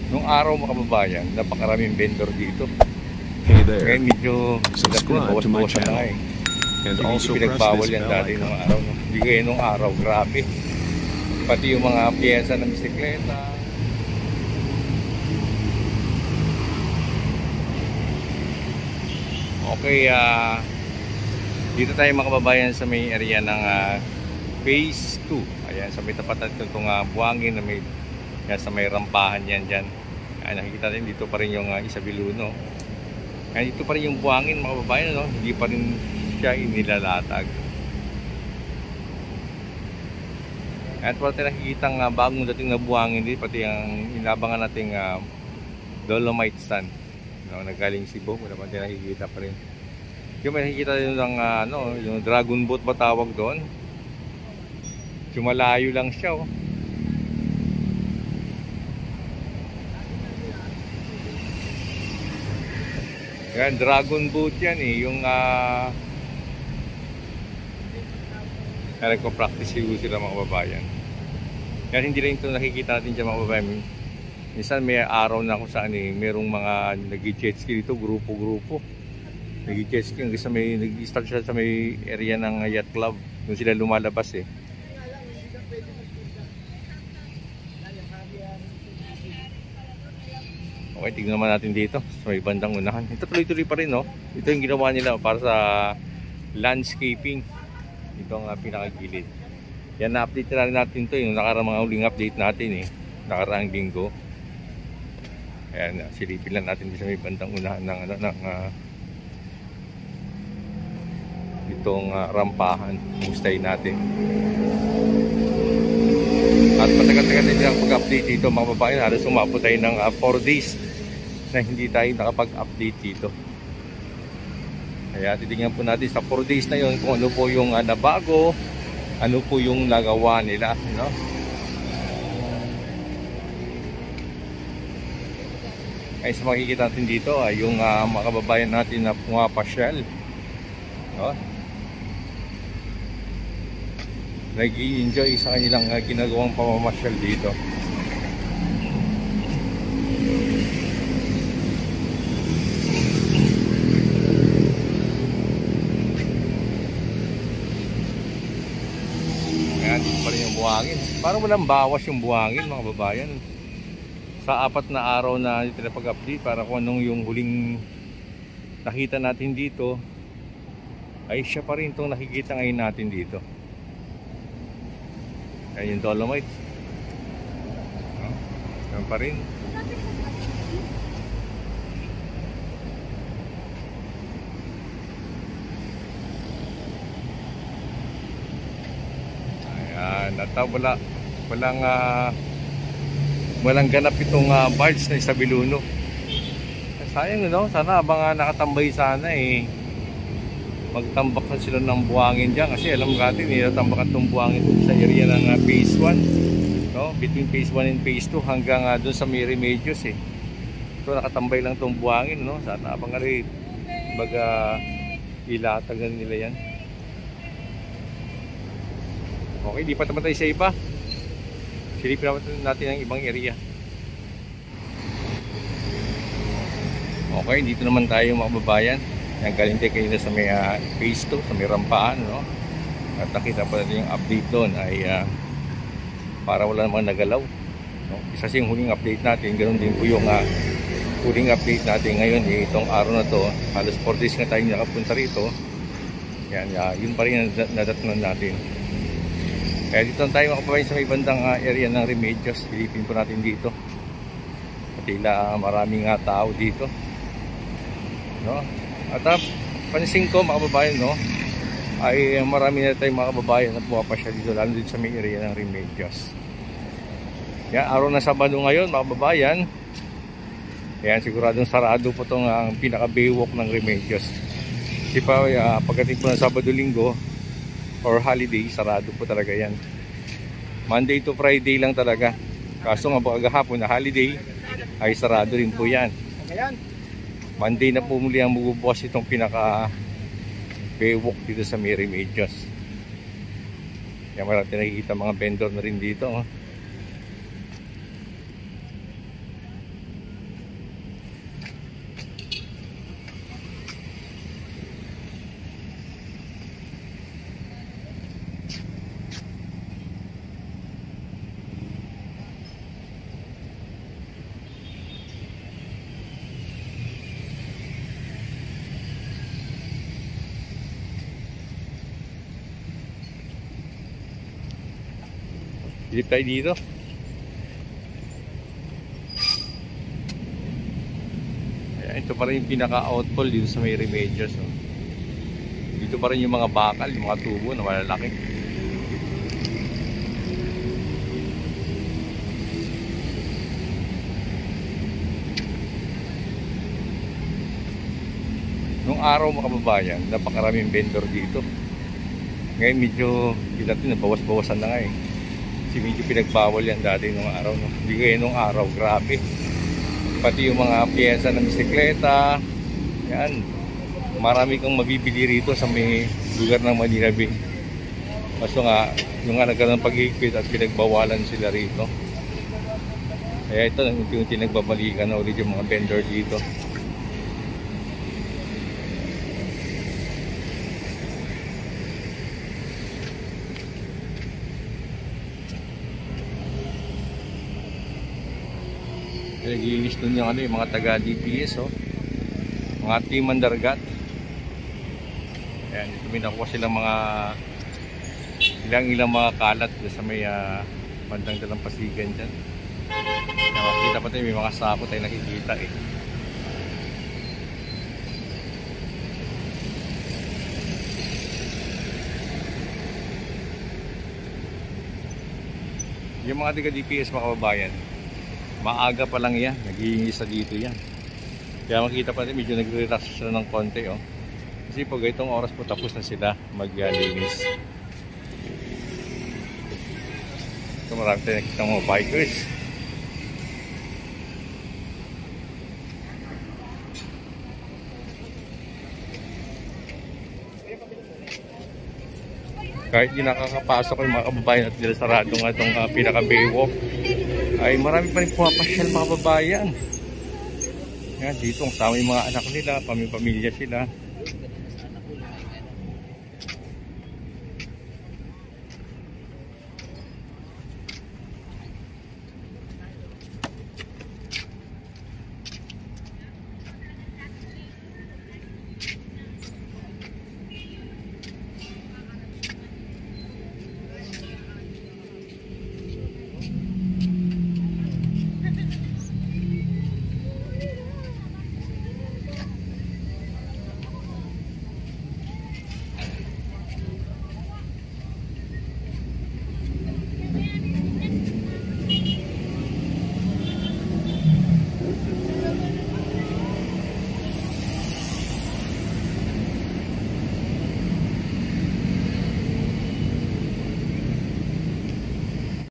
Nung araw mga kababayan, napakaraming vendor dito. Hey there. Ngayon medyo Subscribe to my bawas-bawasan na channel. eh. And Hindi also press pinagbawal this yan bell dati nung icon. araw. No? Hindi kayo nung araw, grabe. Pati yung mga piyesa ng bisikleta. Okay, dito tayo mga kababayan sa may area ng Phase 2. Ayan, sa may tapatan itong buhangin na may yan, sa may rampahan yan dyan. Ayan, nakikita natin dito pa rin yung Isabiluno. Ayan, dito pa rin yung buhangin mga kababayan, no? Hindi pa rin siya inilalatag. At wala tayo nakikita bagong dating na buhangin dito, pati ang inabangan nating Dolomite Sand, no? Nagaling Cebu, wala pa tayo nakikita pa rin. Yung may nakikita rin ng yung dragon boat ba tawag doon. Malayo lang siya, oh. Yan, dragon boat yan eh. Yung nagko-practice sila mga babayan. Yan, hindi lang ito nakikita natin dyan mga babayan. Minsan may araw na kung saan eh, merong mga nag-jet ski dito, grupo-grupo. Nag-jet ski hanggang sa may, nag-start sila sa may area ng yacht club. Doon sila lumalabas eh. Okay, tignan naman natin dito sa may bandang unahan. Ito tuloy-tuloy pa rin, no? Ito yung ginawa nila para sa landscaping. Ito ang pinakagilid. Yan, na-update na rin natin ito. Yung nakarang mga huling update natin eh. Nakaraang linggo. Ayan, silipin lang natin sa may bandang unahan ng itong rampahan. Mustay natin. At patagal-tagal din ang pag-update dito mga babae. Halos umabot tayo ng 4 days na hindi tayo nakapag-update dito. Kaya titingnan po natin sa 4 days na yun kung ano po yung nabago, ano po yung nagawa nila, no? Ay sa makikita natin dito ay yung mga kababayan natin na pumapasyal, no? Nag-i-enjoy sa kanilang ginagawang pamamasyal dito. Ayan, dito pa rin yung buhangin. Parang walang bawas yung buhangin mga babayan. Sa 4 na araw na dito na pag-update, para kung anong yung huling nakita natin dito, ay siya pa rin itong nakikita ngayon natin dito. Ayan yung Dolomite. Ayan pa rin. Ayan. At walang ganap itong barge na Isabiluno. Sayang, no? Sana habang nakatambay sana eh, magtambak na sila ng buhangin dyan kasi alam natin nilatambakan itong buhangin sa area ng phase 1, no? Between phase 1 and phase 2 hanggang doon sa may Remedios eh. Ito nakatambay lang itong buhangin, no? Sana abang rin ilatagan nila yan. Okay, di pa naman tayo sa iba. Silipin natin ang ibang area. Okay, dito naman tayo mga babayan. Yan, galing tayo kayo sa may phase 2, sa may rampaan, no? At nakita pa natin yung update doon ay para wala namang nagalaw, no? Isa sa yung huling update natin, ganoon din po yung huling update natin ngayon eh, itong araw na to. Halos 4 days na tayo nakapunta rito. Yan, yun pa rin nadatnan natin. Kaya dito tayo mga kababayan sa may bandang area ng Remedios. Silipin po natin dito. Patila maraming tao dito, no? At pansin ko mga kababayan, no, ay marami na tayong mga kababayan na pumapasyal dito, lalo dito sa may area ng Remedios. Yan, araw na Sabado ngayon mga kababayan. Yan, siguradong sarado po itong pinaka-baywalk ng Remedios. Kasi pa pagdating po ng Sabado-Linggo or holiday, sarado po talaga yan. Monday to Friday lang talaga. Kaso nga pagkahapon na holiday ay sarado rin po yan. Monday na po muli ang magbubukas itong pinaka baywalk dito sa may Remedios. Kaya marami nakikita mga vendor na rin dito, oh. Silip tayo dito. Ayan, ito pa rin yung pinaka-outfall dito sa may Remedios. Oh. Dito pa rin yung mga bakal, yung mga tubo na malalaki. Nung araw mga kababayan, napakaraming vendor dito. Ngayon medyo natin nabawas-bawasan na nga eh. Kasi medyo pinagbawal yan dati nung araw. No? Hindi kayo nung araw, grabe. Pati yung mga piyesa ng bisikleta. Yan. Marami kang mabibili rito sa may lugar ng Manila Bay. Kaso nga, yung nga nagkaroon ng pag-higpit at pinagbawalan sila rito. Kaya ito, unti-unti nagbabalikan na ulit yung mga vendor dito. Nagiinis dun yung yung mga taga DPS, oh. Mga team mandargat. Ayan, dito may nakuha silang mga ilang mga kalat sa may bandang dalampasigan dyan. Nakakita pa tayo, may mga sako tayo nakikita eh. Yung mga taga DPS mga kababayan, maaga pa lang yan, nag-iingisa dito yan. Kaya makita pa rin, medyo nagre-relax sila ng konti, oh. Kasi pag itong oras po tapos na sila maglinis. Ito marami tayo nakita mga bikers. Kahit di nakakapasok yung mga kababayan at nila sarado nga itong pinaka-baywalk, ay marami pa rin pumapasyal mga kababayan. Yan, dito ang sama yung mga anak nila, pamilya sila.